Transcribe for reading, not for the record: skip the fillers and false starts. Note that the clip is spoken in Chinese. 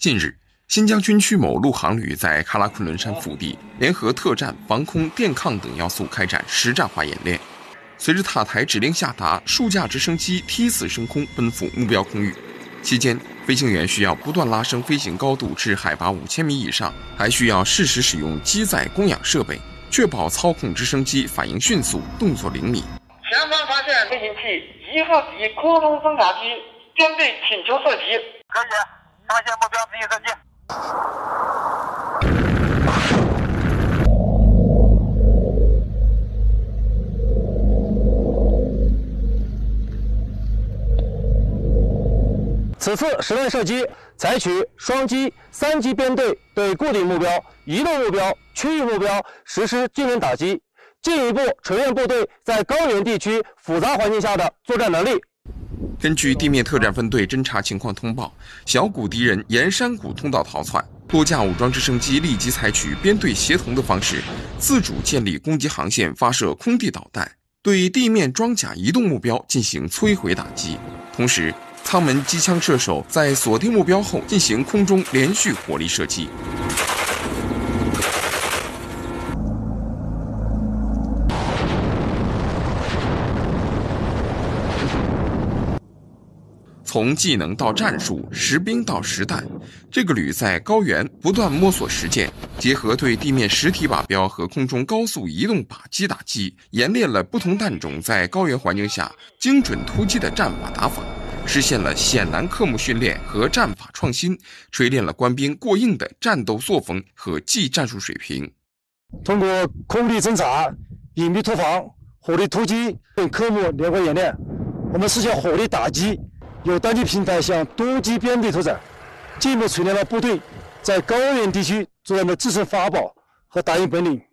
近日，新疆军区某陆航旅在喀拉昆仑山腹地联合特战、防空、电抗等要素开展实战化演练。随着塔台指令下达，数架直升机梯次升空，奔赴目标空域。期间，飞行员需要不断拉升飞行高度至海拔5000米以上，还需要适时使用机载供氧设备，确保操控直升机反应迅速、动作灵敏。 前方发现飞行器1号机空中侦察机，编队请求射击。 可以，发现目标执行射击。 此次实弹射击采取双击、3击编队对固定目标、移动目标、区域目标实施精准打击，进一步锤炼部队在高原地区复杂环境下的作战能力。 根据地面特战分队侦察情况通报，小股敌人沿山谷通道逃窜，多架武装直升机立即采取编队协同的方式，自主建立攻击航线，发射空地导弹，对地面装甲移动目标进行摧毁打击。同时，舱门机枪射手在锁定目标后进行空中连续火力射击。从技能到战术，实兵到实弹，这个旅在高原不断摸索实践，结合对地面实体靶标和空中高速移动靶机打击，演练了不同弹种在高原环境下精准突击的战法打法，实现了险难科目训练和战法创新，锤炼了官兵过硬的战斗作风和技战术水平。 通过空地侦察、隐蔽突防、火力突击等科目联合演练，我们实现火力打击由单机平台向多机编队拓展，进一步锤炼了部队在高原地区作战的制胜法宝和打赢本领。